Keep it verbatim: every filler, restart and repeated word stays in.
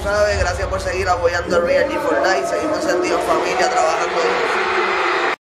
sabes, gracias por seguir apoyando Real G cuatro Life, seguimos sentidos familia, trabajando